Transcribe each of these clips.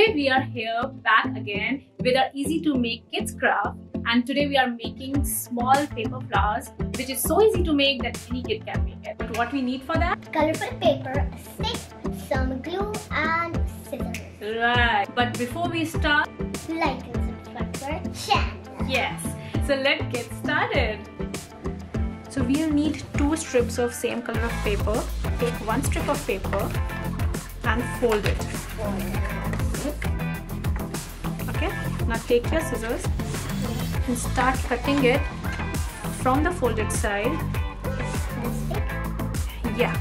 today we are here back again with our easy to make kids craft, and today we are making small paper flowers which is so easy to make that any kid can make it. But what we need for that? Colorful paper, a stick, some glue and scissors. Right. But before we start, Like and subscribe to our channel. yes. So let's get started. So we'll need 2 strips of same color of paper. Take 1 strip of paper and fold it. Okay, now take your scissors and start cutting it from the folded side. Yeah.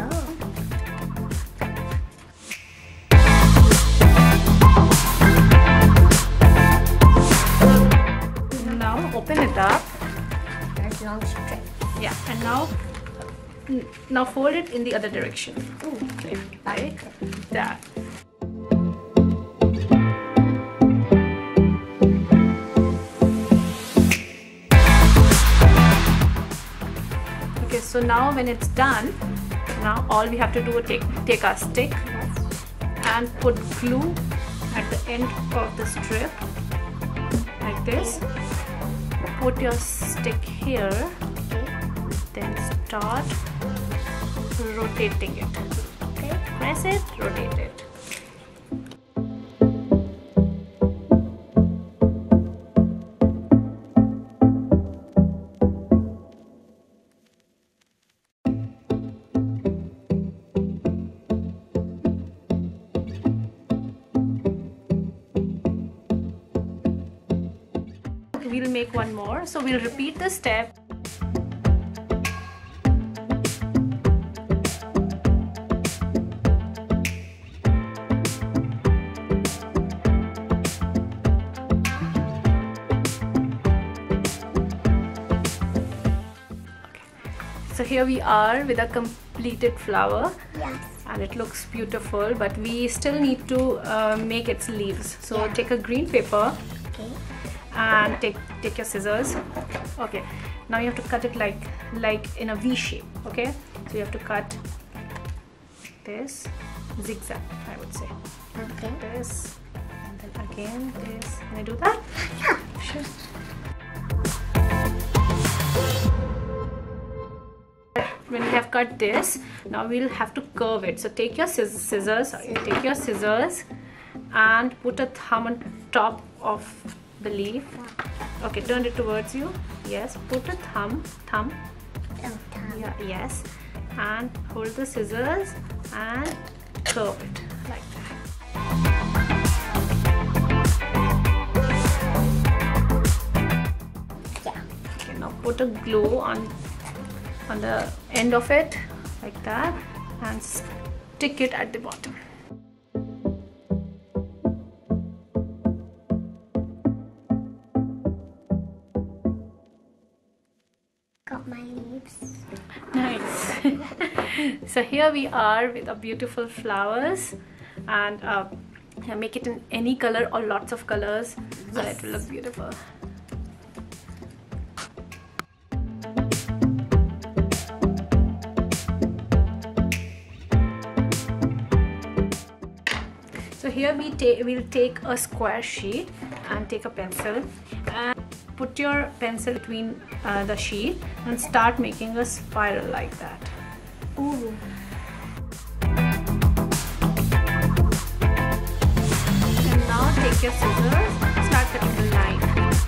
Now open it up. There's long strip. Yeah, and now fold it in the other direction. Okay, like that. Okay, so now when it's done, now all we have to do is take our stick and put glue at the end of the strip like this. Put your stick here, then start rotating it. Okay, press it, rotate it. We'll make one more, so we'll repeat the step. So here we are with a completed flower. Yes. And it looks beautiful, but we still need to make its leaves. So take a green paper. Okay. And take your scissors. Okay, now you have to cut it like in a V shape. Okay, so you have to cut this zigzag, I would say. Okay. This, and then again this. Can I do that? Yeah, sure. When we have cut this, now we'll have to curve it. So take your scissors and put a thumb on top of the leaf. Okay, turn it towards you. Yes, put a thumb. Yeah, yes, and hold the scissors and curve it like that. Yeah. Okay, now put a glue on the end of it like that and stick it at the bottom. Got my leaves. Nice. So here we are with our beautiful flowers, and make it in any color or lots of colors. So it will look beautiful. So here we'll take a square sheet and take a pencil and put your pencil between the sheet and start making a spiral like that. Ooh. And now take your scissors, start cutting the line.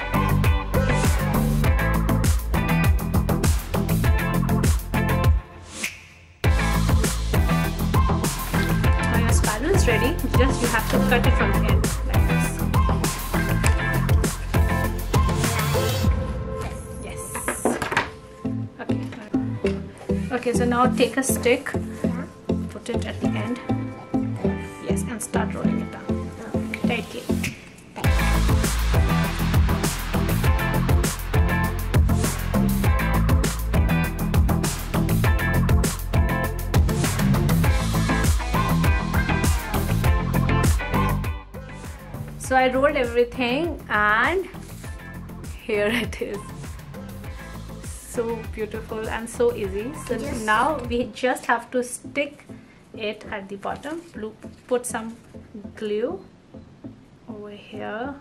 Now your spiral is ready, just you have to cut it from the end like this. Okay, so now take a stick, put it at the end, yes, and start rolling it down tightly. So I rolled everything and here it is. So beautiful and so easy. So now we just have to stick it at the bottom. Put some glue over here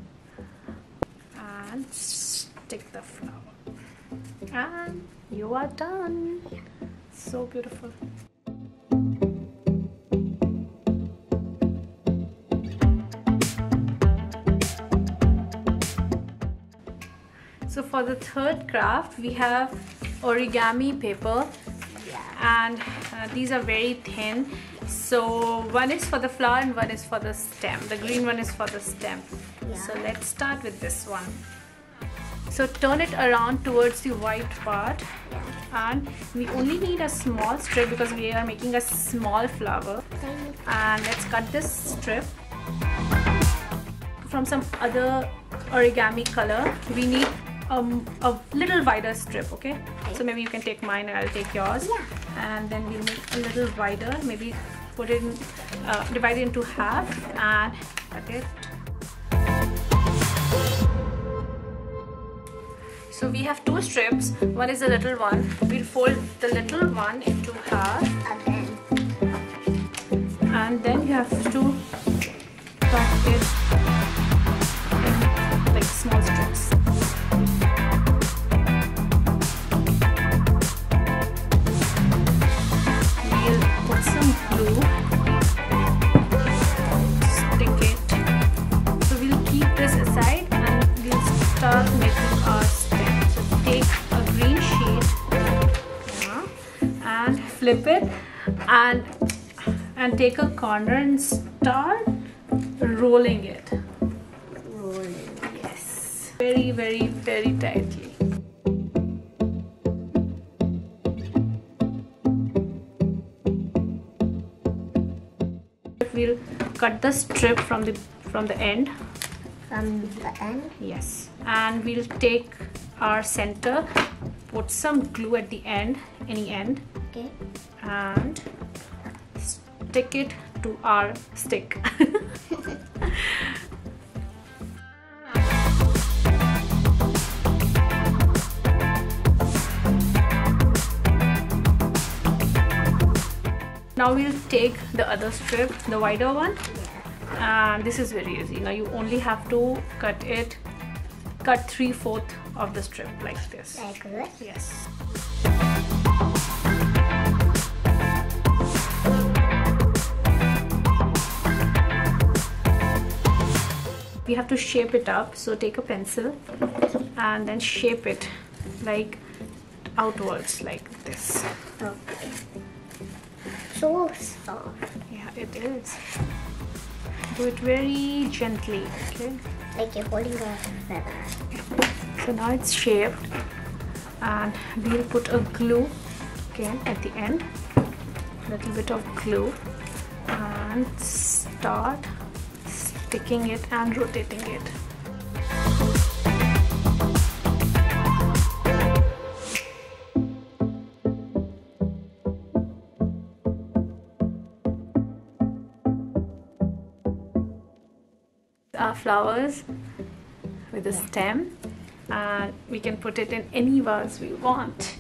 and stick the flower, and you are done. So beautiful. So for the third craft, we have origami paper, and these are very thin. So one is for the flower and one is for the stem. The green one is for the stem. So let's start with this one. So turn it around towards the white part, and we only need a small strip because we are making a small flower. And let's cut this strip from some other origami color. We need a little wider strip, okay? So maybe you can take mine and I'll take yours. And then we'll make a little wider, maybe put it in, divide it into half and cut it. So we have two strips. One is the little one. We'll fold the little one into half, and then you have to cut it in like small strips. We'll put some glue, stick it. So we'll keep this aside and we'll start making our stem. So take a green sheet and flip it and take a corner and start rolling it. Yes. Very, very, very tightly. We'll cut the strip from the end. From the end? Yes. And we'll take our center, put some glue at the end, any end, Okay. and stick it to our stick. Now we'll take the other strip, the wider one, and this is very easy. Now you only have to cut 3/4 of the strip like this. Like this? Yes. We have to shape it up, so take a pencil and then shape it like outwards like this. Okay. So soft. Yeah, it is. Do it very gently, okay? Like you're holding a feather. So now it's shaped, and we'll put a glue again at the end, a little bit of glue, and start sticking it and rotating it. Our flowers with a stem, and we can put it in any vase we want.